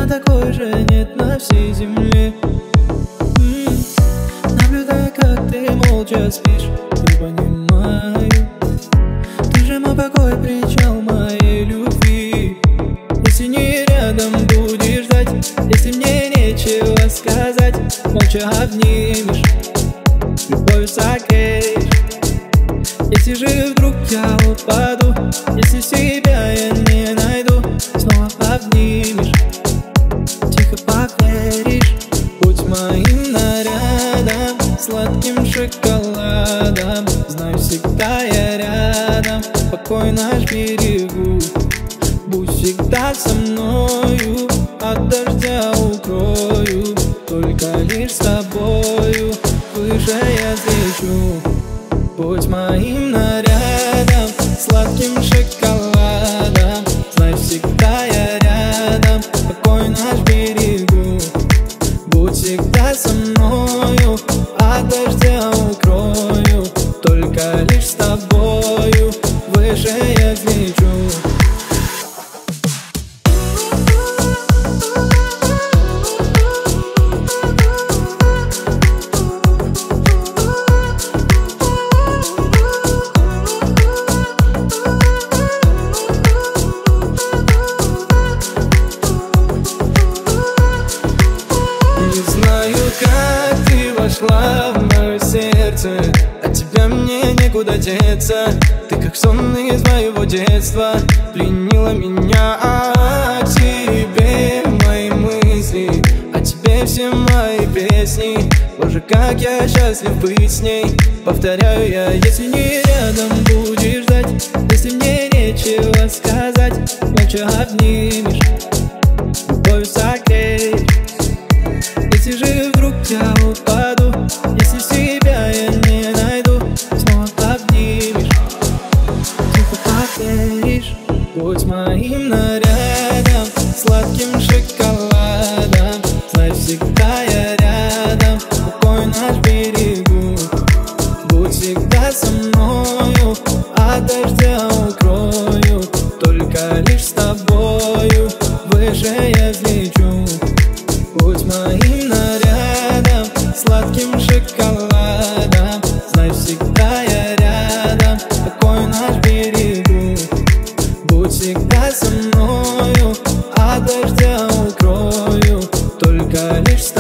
такой же нет на всей земле. Наблюдая, как ты молча спишь, я понимаю, ты же мой покой, причал моей любви. Если не рядом будешь ждать, если мне нечего сказать, молча обнимешь, любовью согреешь. Если же вдруг я упаду, если себя я не найду, снова обнимешь, тихо поверишь. Будь моим нарядом, сладким шоколадом, знаю, всегда я рядом, покой наш берегу. Будь всегда со мною, от дождя укрою, только лишь с тобою выше я взлечу. Будь моим нарядом, сладким шоколадом, знай, всегда я рядом, покой наш берегу. Будь всегда со мною, от дождя укрою, только лишь с тобою выше я взлечу. Как ты вошла в мое сердце, от тебя мне некуда деться. Ты как сон из моего детства, пленила меня, к тебе мои мысли, о тебе все мои песни. Боже, как я счастлив быть с ней, повторяю я. Если не рядом будешь ждать, если мне нечего сказать, молча обнимешь, любовью согреешь. Если же вдруг я упаду, если себя я не найду, снова обнимешь, тихо поверишь. Будь моим нарядом, сладким шоколадом, знай, всегда я рядом, покой наш берегу. Будь всегда со мною, от дождя укрою, только лишь с тобою выше я взлечу. Будь моим нарядом, сладким шоколадом, знай, всегда я рядом, покой наш берегу. Будь всегда со мною, от дождя укрою, только лишь с